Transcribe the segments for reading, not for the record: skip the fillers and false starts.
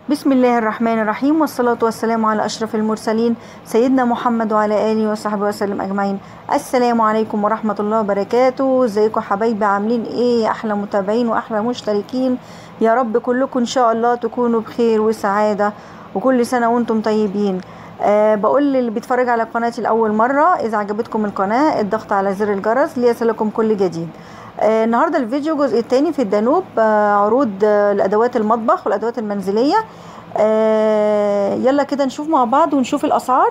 بسم الله الرحمن الرحيم، والصلاة والسلام على أشرف المرسلين سيدنا محمد وعلى آله وصحبه وسلم أجمعين. السلام عليكم ورحمة الله وبركاته. ازيكم حبايبي؟ عاملين ايه يا أحلى متابعين وأحلى مشتركين؟ يا رب كلكم إن شاء الله تكونوا بخير وسعادة، وكل سنة وانتم طيبين. بقول للي بيتفرج على قناتي لأول مرة، إذا عجبتكم القناة الضغط على زر الجرس ليصلكم كل جديد. النهارده الفيديو الجزء الثاني في الدانوب، عروض الأدوات المطبخ والأدوات المنزلية. يلا كده نشوف مع بعض ونشوف الأسعار.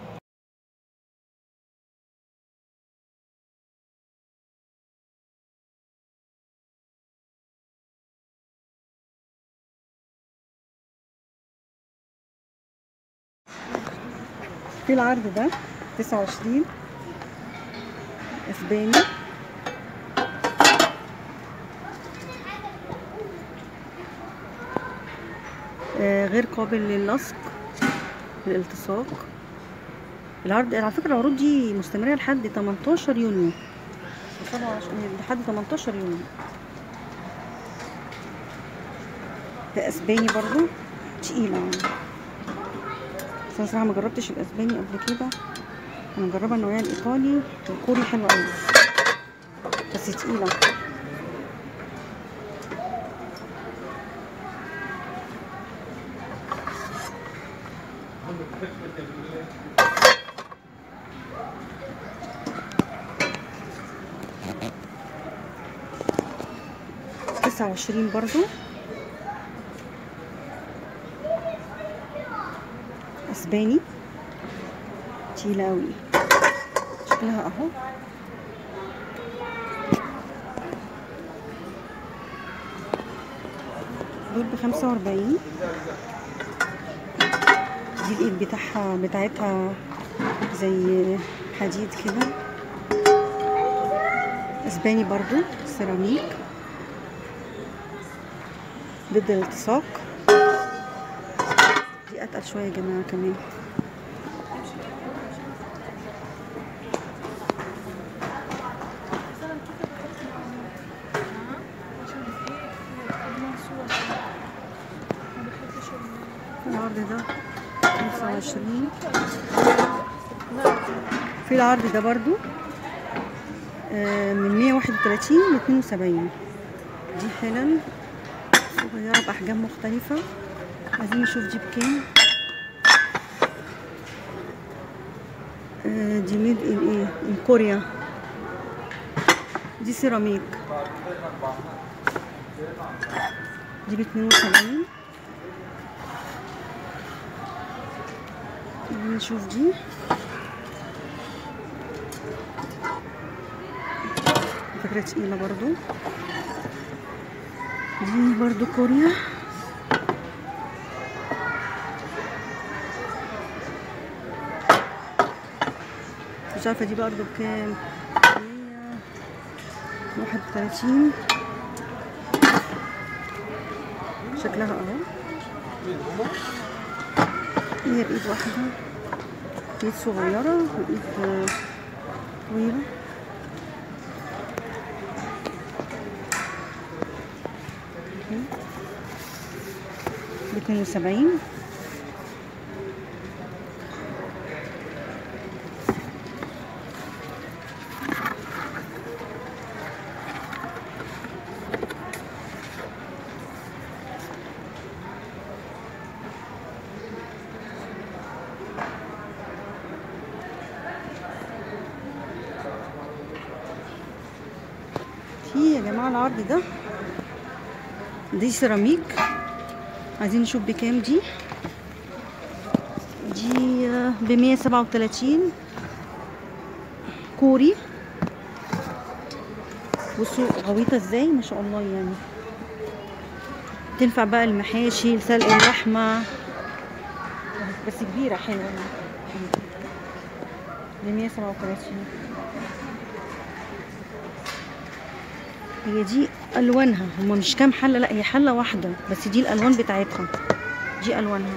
في العرض ده 29 اسباني، غير قابل للصق للالتصاق. العرض على فكرة العروض دي مستمرة لحد 18 يونيو، لحد 18 يونيو. ده اسباني برضو تقيلة يعني، بس انا صراحة مجربتش الاسباني قبل كده. انا مجربة النوعية الايطالي والكوري، حلوة اوي بس تقيلة. تسعة وعشرين برضو اسباني، تقيلة اوي، شكلها اهو. دول ب45. دي الايد بتاعتها زي حديد كده، اسباني برضو سيراميك ضد الالتصاق. دي اتقل شويه يا جماعه كمان. العرض ده 25. في العرض ده برضو من 131 ل 72. دي حلل صغيرة بأحجام مختلفة. عايزين نشوف دي بكام. دي ميد ان ايه، من كوريا. دي سيراميك، دي ب72. نشوف دي فكرة تقيلة برضو. دي برضو كوريا، مش عارفة دي برضو بكام. 131. شكلها اهو، هي بإيد واحدة، ايد صغيرة وايد طويلة. ب72. في يا جماعة العرض ده، دي سيراميك. عايزين نشوف بكام دي. دي ب137 كوري. بصوا غويطة ازاي، ما شاء الله يعني. تنفع بقى المحاشي، لسلق اللحمة، بس كبيرة حلوة يعني. ب137. هي دي الوانها، هما مش كام حله، لا هي حله واحده بس، دي الالوان بتاعتها، دي الوانها.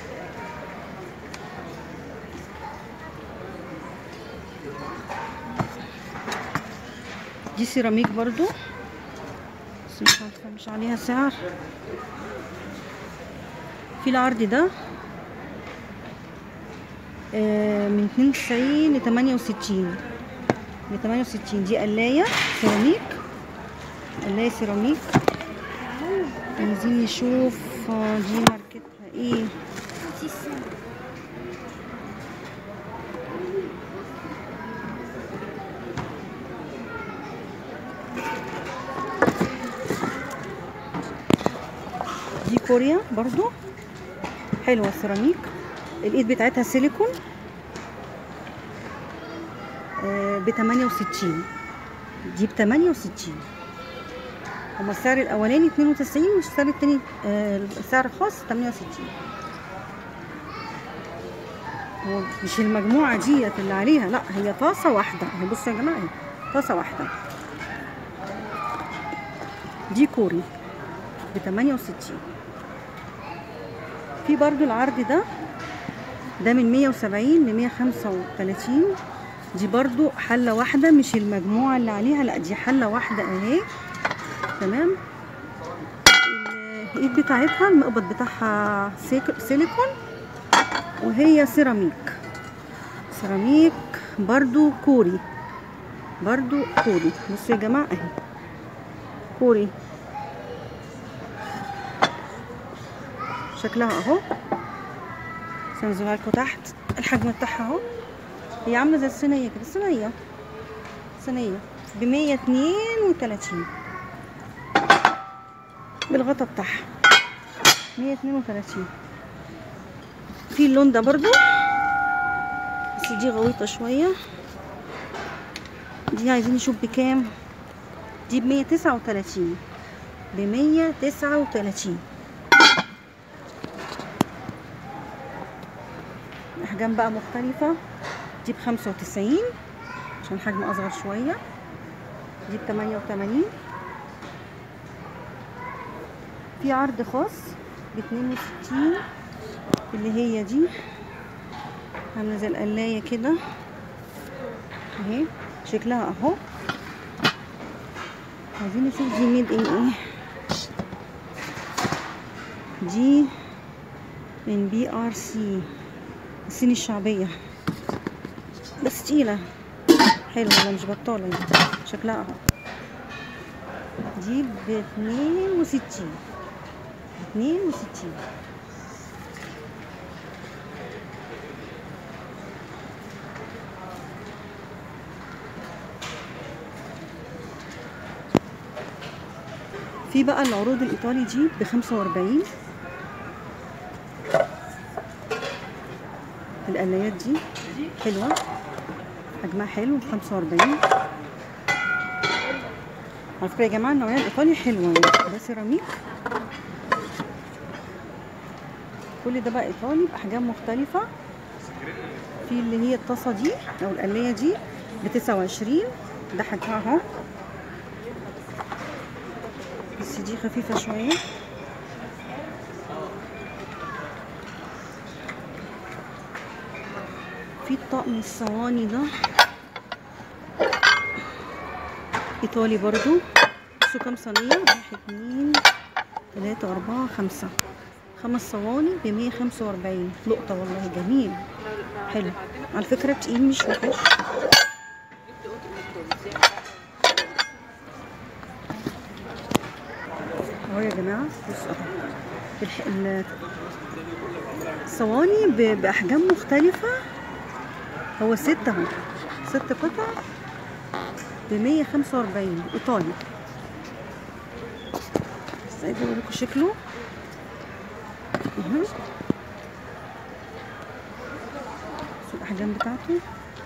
دي سيراميك برضو، بس مش عارفه، مش عليها سعر. في العرض ده من 92 ل 68. ل 68 دي قلاية سيراميك. قلاية سيراميك. عايزين نشوف دي ماركتها ايه. دي كوريا برضو حلوة سيراميك. الايد بتاعتها سيليكون ب 68. دي ب 68. هما السعر الاولاني 92 والسعر التاني السعر الخاص 68. هو مش المجموعة ديت اللي عليها، لا هي طاسة واحدة اهي. بصوا يا جماعة اهي طاسة واحدة. دي كوري ب 68. في برضو العرض ده من 170 ل 135. دي برضو حلة واحدة مش المجموعة اللي عليها، لا دي حلة واحدة اهي. تمام. الايد بتاعتها المقبض بتاعها سيليكون وهي سيراميك. سيراميك برضو كوري. برضو كوري. بصوا يا جماعة اهي كوري شكلها اهو. سنزلها لكم تحت الحجم بتاعها اهو. هي عامله زي الصينيه كده. صينيه ب 132 بالغطا بتاعها 132. في اللون ده برضو بس دي غويطه شويه. دي عايزين نشوف بكام. دي ب 139. ب 139. احجام بقى مختلفه. دي ب 95 عشان حجم اصغر شويه. دي ب 88. في عرض خاص ب 62 اللي هي دي عامله زي القلايه كده اهي شكلها اهو. عايزين نشوف دي ميد ان ايه. دي من BRC الصين الشعبيه بس تقيله حلوه ولا مش بطاله يعني. شكلها اهو. دي ب 62. 62. في بقى العروض الايطالي دي ب 45. القلايات دي حلوه حجمها حلو ب 45. على فكره يا جماعه النوعيه الايطالي حلوه يعني. ده سيراميك. كل ده بقى ايطالي باحجام مختلفه. في اللي هي الطاسه دي او القلايه دي ب 29. ده حجمها اهو بس دي خفيفه شويه. في الطقم الصواني ده ايطالي برضو. بصوا كام صينيه. 1 2 3 4 5. 5 صواني ب 145. لقطه والله جميل حلو على فكره تقيل مش وحش. اهو يا جماعه بصوا اهو الصواني باحجام مختلفه. هو 6 اهو 6 قطع ب 145 ايطالي. بس عايزه اوريكم شكله. الاحجام بتاعته.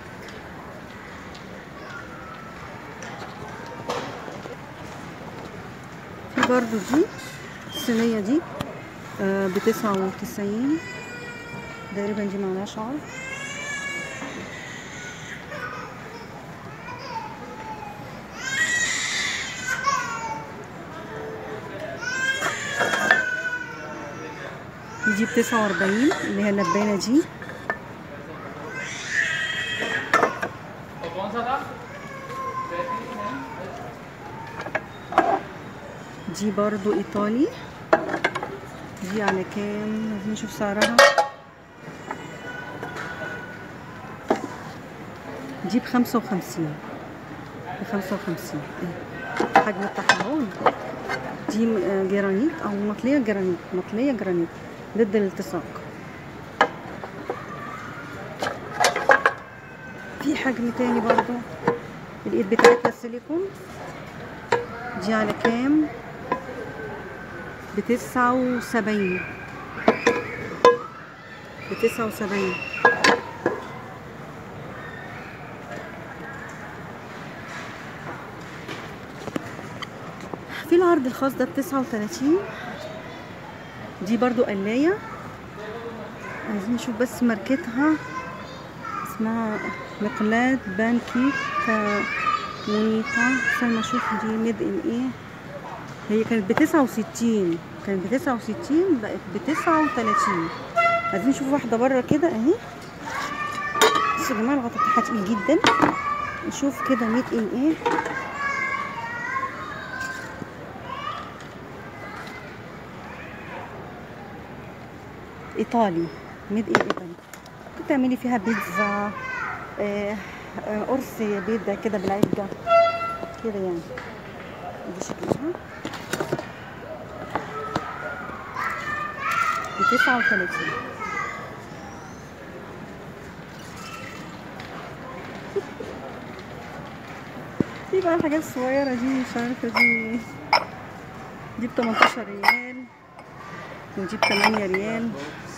في برضو دي الصينيه دي ب 99 تقريبا. دي معلهاش عرض. دي ب 49 اللي هي اللبانه دي. دي برضو ايطالي دي على كام؟ عايزين نشوف سعرها. دي ب55. الحجم بتاعها اهو. دي جرانيت او مطلية جرانيت ضد الالتصاق. في حجم تاني برضو، الايد بتاعتها سيليكون. دي على كام؟ ب79. في العرض الخاص ده ب39. دي برضو قلاية، عايزين نشوف بس ماركتها، اسمها مقلاة بانكي مونيتا. استنى اشوف دي ميد ان ايه. هي كانت ب69، بقت ب39. عايزين نشوف واحدة بره كده اهي. بصوا يا جماعة الغطا بتاعها تقيل جدا. نشوف كده ميد ان ايه. ايطالي، ميد ان ايطالي. ممكن تعملي فيها بيتزا، قرص بيض كده بالعجة كده يعني. دي شكلها ب39. في بقى الحاجات الصغيرة دي مش عارفة، دي ب18 ريال، ودي ب8 ريال.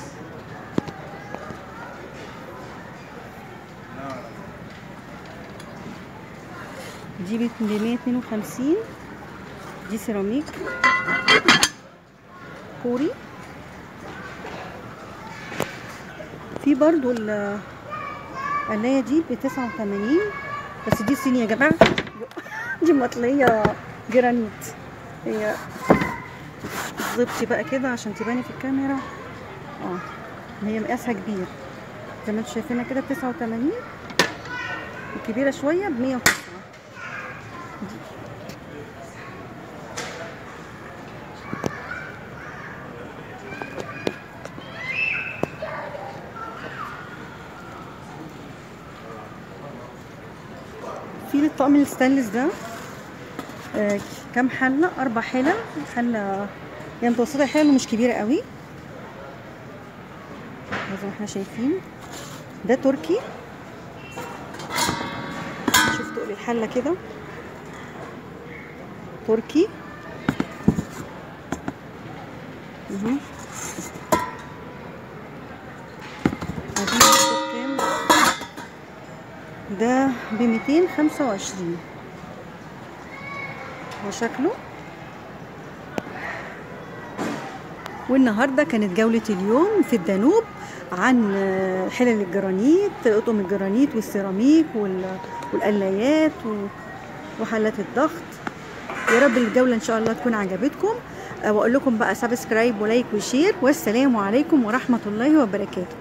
دي ب152. دي سيراميك كوري. في برضو القلاية دي ب89، بس دي صينية يا جماعة. دي مطلية جرانيت. هي ظبطي بقى كده عشان تباني في الكاميرا. هي مقاسها كبير زي ما انتوا شايفينها كده ب89، الكبيرة شوية ب109. في الطقم الستانلس ده كام حلة؟ 4 حلل. حلة يعني متوسطة، حلة مش كبيرة قوي زي ما احنا شايفين. ده تركي. شوف تقل الحلة كده تركي. ده ب225. وشكله. والنهارده كانت جولة اليوم في الدانوب عن حلل الجرانيت، اطقم الجرانيت والسيراميك والقلايات وحلات الضغط. يا رب الجولة ان شاء الله تكون عجبتكم، واقول لكم بقى سبسكرايب ولايك وشير، والسلام عليكم ورحمة الله وبركاته.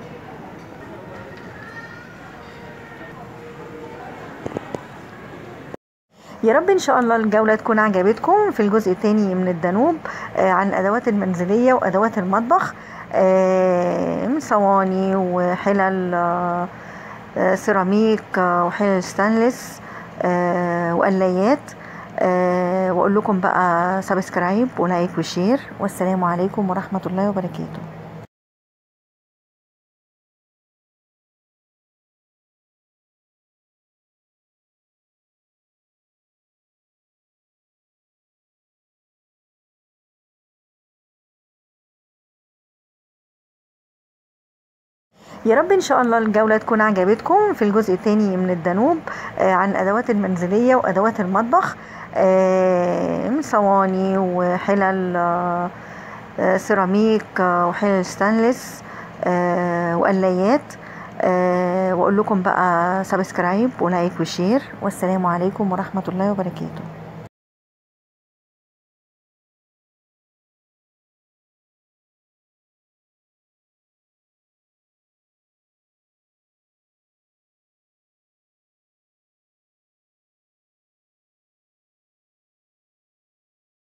يا رب ان شاء الله الجولة تكون عجبتكم في الجزء الثاني من الدانوب عن الادوات المنزلية وادوات المطبخ، صواني وحلل سيراميك وحلل ستانلس وقلايات. واقول لكم بقى سبسكرايب ولايك وشير، والسلام عليكم ورحمة الله وبركاته. يا رب ان شاء الله الجولة تكون عجبتكم في الجزء الثاني من الدانوب عن الادوات المنزلية وادوات المطبخ، صواني وحلل سيراميك وحلل ستانلس وقلايات. واقول لكم بقى سبسكرايب ولايك وشير، والسلام عليكم ورحمة الله وبركاته.